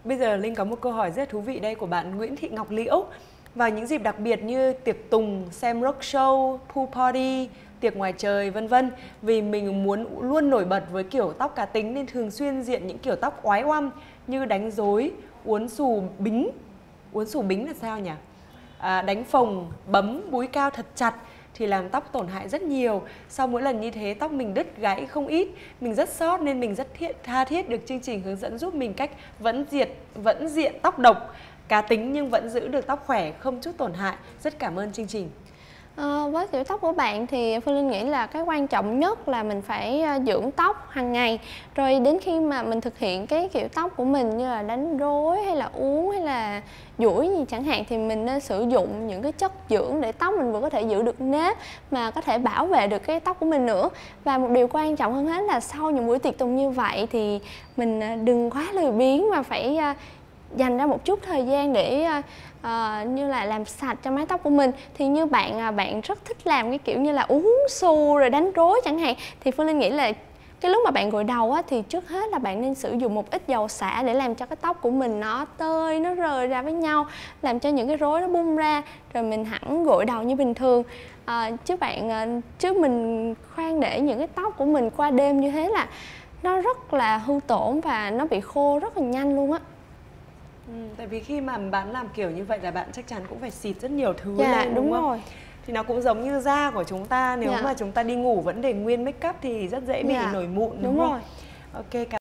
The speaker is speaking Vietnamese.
Bây giờ Linh có một câu hỏi rất thú vị đây của bạn Nguyễn Thị Ngọc Liễu. Vào những dịp đặc biệt như tiệc tùng, xem rock show, pool party, tiệc ngoài trời vân vân, vì mình muốn luôn nổi bật với kiểu tóc cá tính nên thường xuyên diện những kiểu tóc oái oăm như đánh rối, uốn xù bính. Uốn xù bính là sao nhỉ? Đánh phồng, bấm, búi cao thật chặt thì làm tóc tổn hại rất nhiều. Sau mỗi lần như thế tóc mình đứt gãy không ít. Mình rất sót nên mình rất tha thiết được chương trình hướng dẫn giúp mình cách vẫn diện tóc độc, cá tính nhưng vẫn giữ được tóc khỏe, không chút tổn hại. Rất cảm ơn chương trình. Với kiểu tóc của bạn thì Phương Linh nghĩ là cái quan trọng nhất là mình phải dưỡng tóc hàng ngày. Rồi đến khi mà mình thực hiện cái kiểu tóc của mình như là đánh rối hay là uốn hay là duỗi gì chẳng hạn, thì mình nên sử dụng những cái chất dưỡng để tóc mình vừa có thể giữ được nếp mà có thể bảo vệ được cái tóc của mình nữa. Và một điều quan trọng hơn hết là sau những buổi tiệc tùng như vậy thì mình đừng quá lười biếng mà phải dành ra một chút thời gian để như là làm sạch cho mái tóc của mình. Thì như bạn rất thích làm cái kiểu như là uốn xù rồi đánh rối chẳng hạn, thì Phương Linh nghĩ là cái lúc mà bạn gội đầu á, thì trước hết là bạn nên sử dụng một ít dầu xả để làm cho cái tóc của mình nó tơi, nó rời ra với nhau, làm cho những cái rối nó bung ra, rồi mình hẳn gội đầu như bình thường. Chứ mình khoan để những cái tóc của mình qua đêm như thế là nó rất là hư tổn và nó bị khô rất là nhanh luôn á. Tại vì khi mà bạn làm kiểu như vậy là bạn chắc chắn cũng phải xịt rất nhiều thứ Dạ, lên, đúng không? rồi. Thì nó cũng giống như da của chúng ta, nếu Dạ. mà chúng ta đi ngủ vẫn để nguyên make up thì rất dễ bị Dạ, nổi mụn, đúng không? rồi. Ok.